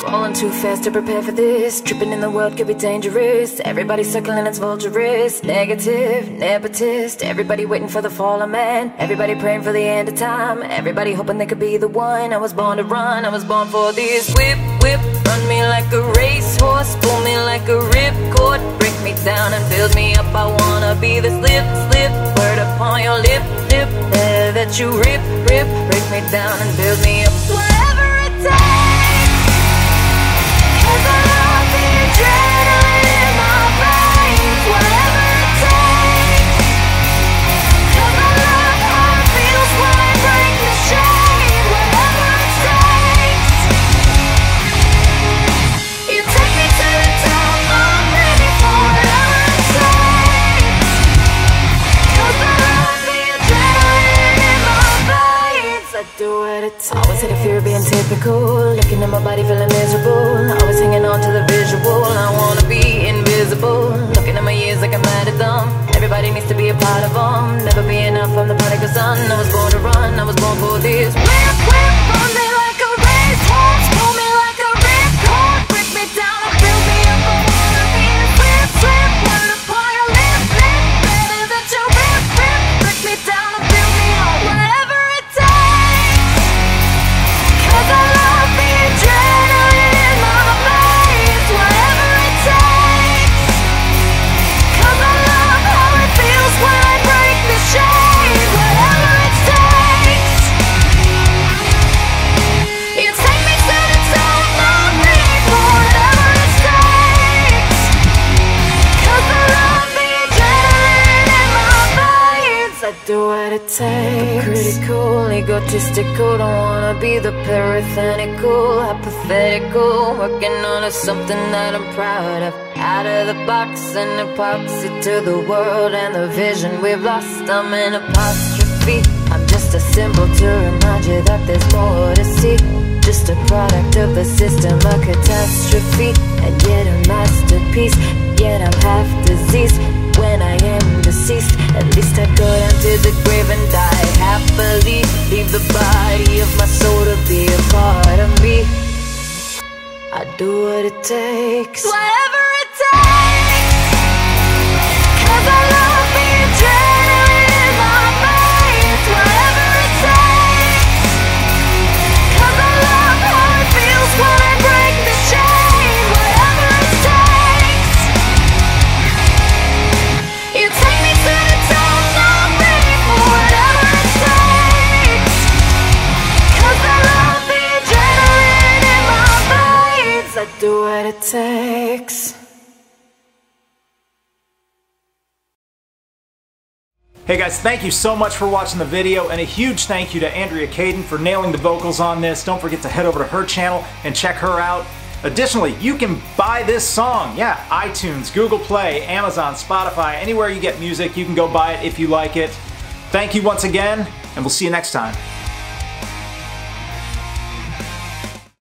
Rolling too fast to prepare for this. Tripping in the world could be dangerous. Everybody circling its vulturous. Negative, nepotist. Everybody waiting for the fall of man. Everybody praying for the end of time. Everybody hoping they could be the one. I was born to run, I was born for this. Whip, whip, run me like a racehorse. Pull me like a ripcord. Break me down and build me up. I wanna be the slip, slip. Word upon your lip, lip. That you rip, rip. Break me down and build me up. Whatever it takes. 'Cause I love the adrenaline in my veins. Whatever it takes. 'Cause I love how it feels when I break the shade. Whatever it takes. You take me to the top, I'm ready for whatever it takes. 'Cause I love the adrenaline in my veins. I do what it takes. Always had a fear of being typical. Looking at my body feeling miserable. Always hanging on to the visual. I wanna be invisible. Looking at my years like I'm mad at them. Everybody needs to be a part of them. Never be enough, I'm the prodigal son. I was born to run, I was born for this. Whip, whip, run me like a racehorse. Pull me like a ripcord. Break me down and build me up. I wanna be a slip, slip. Word upon your lip, lip. Better that you rip, rip. Break me down and build me up. Whatever it takes. 'Cause I love the adrenaline in my veins. Whatever it takes. 'Cause I love how it feels when I break the shade. Whatever it takes. You take me to the top, I'm ready for whatever it takes. 'Cause I love the adrenaline in my veins. I do what it takes. Critical, egotistical, don't wanna be the parathenical, hypothetical. Working on something that I'm proud of. Out of the box, an epoxy to the world and the vision we've lost. I'm an apostrophe. I'm just a symbol to remind you that there's more to see. Just a product of the system, a catastrophe, and yet a masterpiece. Yet I'm half diseased. When I am deceased, at least I go down to the grave and die happily. Leave the body of my soul to be a part of me. I do what it takes. Whatever it takes. 'Cause I love the adrenaline in my veins. Whatever it takes. 'Cause I love how it feels when I break the shade. Whatever it takes. You take me to the top, I'm ready for whatever it takes. 'Cause I love the adrenaline in my veins. I do what it takes. Hey guys, thank you so much for watching the video, and a huge thank you to Andrea Kaden for nailing the vocals on this. Don't forget to head over to her channel and check her out. Additionally, you can buy this song. Yeah, iTunes, Google Play, Amazon, Spotify, anywhere you get music, you can go buy it if you like it. Thank you once again, and we'll see you next time.